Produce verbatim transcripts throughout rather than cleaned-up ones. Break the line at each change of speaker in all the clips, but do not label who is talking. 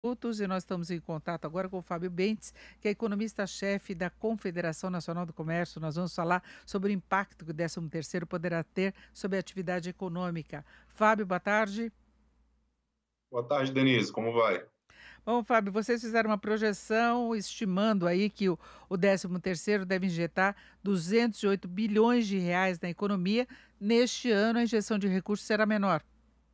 Minutos e nós estamos em contato agora com o Fábio Bentes, que é economista-chefe da Confederação Nacional do Comércio. Nós vamos falar sobre o impacto que o décimo terceiro poderá ter sobre a atividade econômica. Fábio, boa tarde.
Boa tarde, Denise. Como vai?
Bom, Fábio, vocês fizeram uma projeção estimando aí que o, o décimo terceiro deve injetar duzentos e oito bilhões de reais na economia. Neste ano, a injeção de recursos será menor.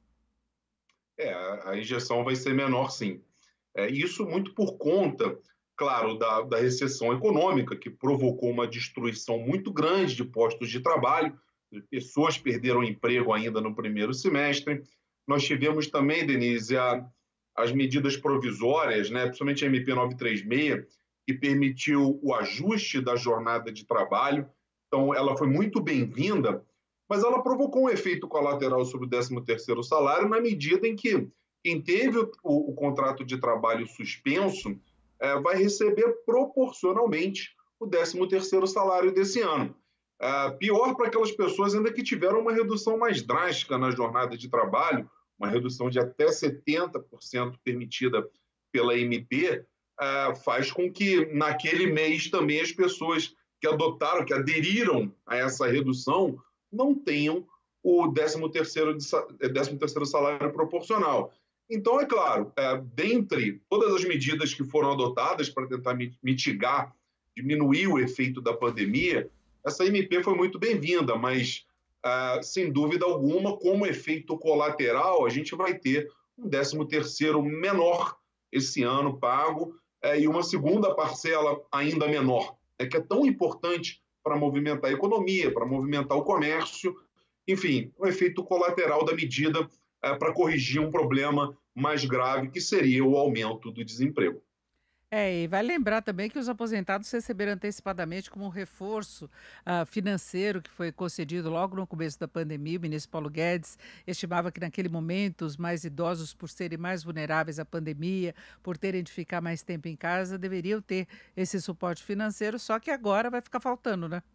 É, a a injeção vai ser menor, sim. É, isso muito por conta, claro, da, da recessão econômica, que provocou uma destruição muito grande de postos de trabalho, pessoas perderam emprego ainda no primeiro semestre. Nós tivemos também, Denise, a, as medidas provisórias, né, principalmente a M P novecentos e trinta e seis, que permitiu o ajuste da jornada de trabalho. Então, ela foi muito bem-vinda, mas ela provocou um efeito colateral sobre o décimo terceiro salário na medida em que quem teve o, o, o contrato de trabalho suspenso é, vai receber proporcionalmente o décimo terceiro salário desse ano. É, pior para aquelas pessoas ainda que tiveram uma redução mais drástica na jornada de trabalho, uma redução de até setenta por cento permitida pela M P, é, faz com que naquele mês também as pessoas que adotaram, que aderiram a essa redução, não tenham o décimo terceiro, décimo terceiro salário proporcional. Então, é claro, é, dentre todas as medidas que foram adotadas para tentar mitigar, diminuir o efeito da pandemia, essa M P foi muito bem-vinda, mas, é, sem dúvida alguma, como efeito colateral, a gente vai ter um décimo terceiro menor esse ano pago, é, e uma segunda parcela ainda menor, é, que é tão importante para movimentar a economia, para movimentar o comércio, enfim, o efeito colateral da medida é, para corrigir um problema mais grave, que seria o aumento do desemprego.
É, e vai lembrar também que os aposentados receberam antecipadamente como um reforço ah, financeiro que foi concedido logo no começo da pandemia. O ministro Paulo Guedes estimava que naquele momento os mais idosos, por serem mais vulneráveis à pandemia, por terem de ficar mais tempo em casa, deveriam ter esse suporte financeiro, só que agora vai ficar faltando, né?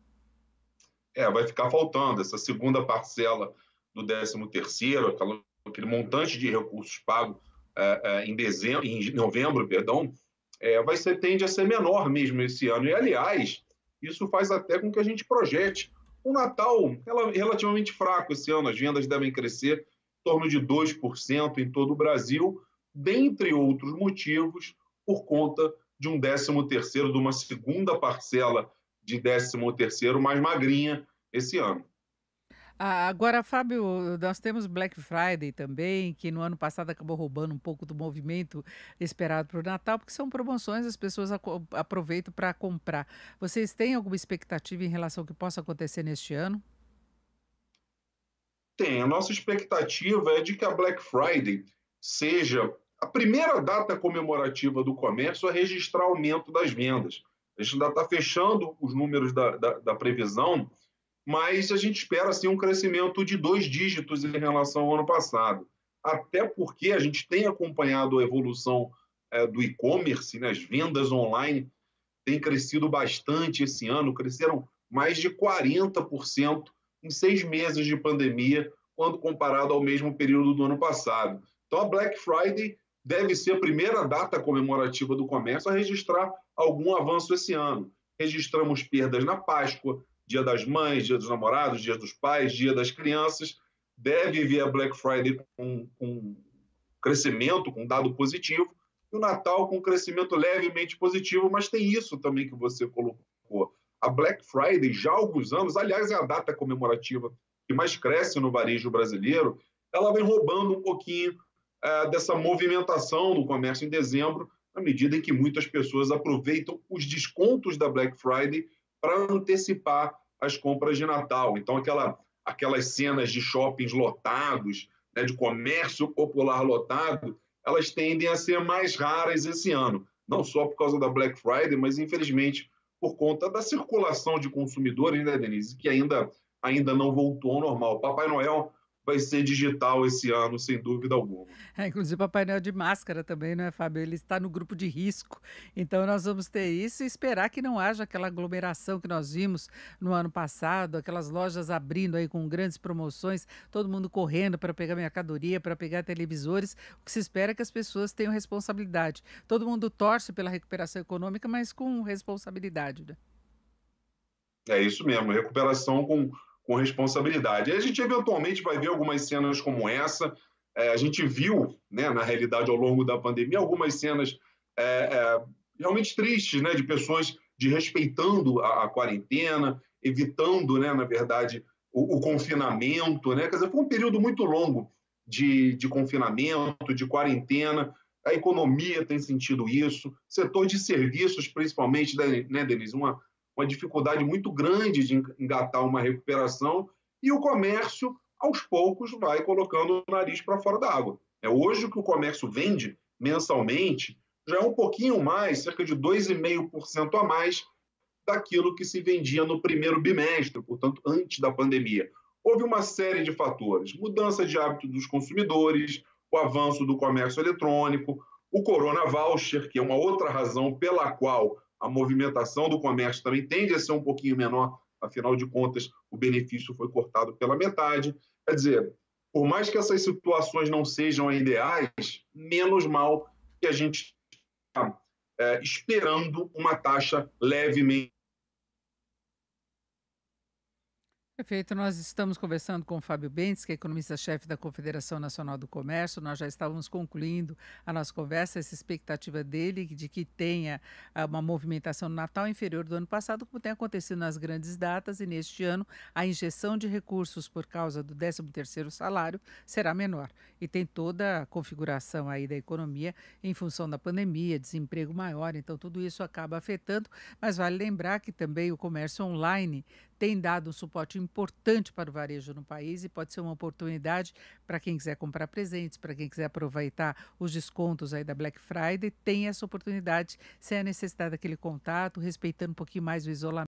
É, vai ficar faltando essa segunda parcela do décimo terceiro, aquela, aquele montante de recursos pago é, é, em dezembro, em novembro, perdão, é, vai ser, tende a ser menor mesmo esse ano. E, aliás, isso faz até com que a gente projete um Natal relativamente fraco esse ano. As vendas devem crescer em torno de dois por cento em todo o Brasil, dentre outros motivos, por conta de um décimo terceiro, de uma segunda parcela de décimo terceiro mais magrinha esse ano.
Ah, agora, Fábio, nós temos Black Friday também, que no ano passado acabou roubando um pouco do movimento esperado para o Natal, porque são promoções, as pessoas aco- aproveitam para comprar. Vocês têm alguma expectativa em relação ao que possa acontecer neste ano?
Tem, a nossa expectativa é de que a Black Friday seja a primeira data comemorativa do comércio a registrar aumento das vendas. A gente ainda está fechando os números da, da, da previsão, mas a gente espera assim, um crescimento de dois dígitos em relação ao ano passado. Até porque a gente tem acompanhado a evolução é, do e-commerce, né, as vendas online têm crescido bastante esse ano, cresceram mais de quarenta por cento em seis meses de pandemia, quando comparado ao mesmo período do ano passado. Então, a Black Friday deve ser a primeira data comemorativa do comércio a registrar algum avanço esse ano. Registramos perdas na Páscoa, Dia das Mães, Dia dos Namorados, Dia dos Pais, Dia das Crianças. Deve vir a Black Friday com, com crescimento, com dado positivo, e o Natal com crescimento levemente positivo, mas tem isso também que você colocou. A Black Friday, já há alguns anos, aliás, é a data comemorativa que mais cresce no varejo brasileiro, ela vem roubando um pouquinho é, dessa movimentação do comércio em dezembro, na medida em que muitas pessoas aproveitam os descontos da Black Friday para antecipar as compras de Natal. Então, aquela, aquelas cenas de shoppings lotados, né, de comércio popular lotado, elas tendem a ser mais raras esse ano. Não só por causa da Black Friday, mas infelizmente por conta da circulação de consumidores, né, Denise, que ainda, ainda não voltou ao normal. Papai Noel vai ser digital esse ano, sem dúvida alguma.
É, inclusive Papai Noel de máscara também, não é, Fábio? Ele está no grupo de risco. Então nós vamos ter isso e esperar que não haja aquela aglomeração que nós vimos no ano passado, aquelas lojas abrindo aí com grandes promoções, todo mundo correndo para pegar mercadoria, para pegar televisores. O que se espera é que as pessoas tenham responsabilidade. Todo mundo torce pela recuperação econômica, mas com responsabilidade, né?
É isso mesmo, recuperação com, com responsabilidade. Aí a gente eventualmente vai ver algumas cenas como essa. É, a gente viu, né, na realidade, ao longo da pandemia, algumas cenas é, é, realmente tristes, né, de pessoas desrespeitando a, a quarentena, evitando, né, na verdade, o, o confinamento. Né? Quer dizer, foi um período muito longo de, de confinamento, de quarentena. A economia tem sentido isso, setor de serviços, principalmente, né, Denise, uma uma dificuldade muito grande de engatar uma recuperação, e o comércio, aos poucos, vai colocando o nariz para fora da água. É, hoje, o que o comércio vende mensalmente já é um pouquinho mais, cerca de dois vírgula cinco por cento a mais daquilo que se vendia no primeiro bimestre, portanto, antes da pandemia. Houve uma série de fatores: mudança de hábito dos consumidores, o avanço do comércio eletrônico, o Corona Voucher, que é uma outra razão pela qual a movimentação do comércio também tende a ser um pouquinho menor, afinal de contas, o benefício foi cortado pela metade. Quer dizer, por mais que essas situações não sejam ideais, menos mal que a gente está é, esperando uma taxa levemente.
Perfeito, nós estamos conversando com o Fábio Bentes, que é economista-chefe da Confederação Nacional do Comércio. Nós já estávamos concluindo a nossa conversa, essa expectativa dele de que tenha ah, uma movimentação no Natal inferior do ano passado, como tem acontecido nas grandes datas, e neste ano a injeção de recursos por causa do décimo terceiro salário será menor. E tem toda a configuração aí da economia em função da pandemia, desemprego maior, então tudo isso acaba afetando, mas vale lembrar que também o comércio online tem dado um suporte importante para o varejo no país e pode ser uma oportunidade para quem quiser comprar presentes, para quem quiser aproveitar os descontos aí da Black Friday, tem essa oportunidade sem a necessidade daquele contato, respeitando um pouquinho mais o isolamento.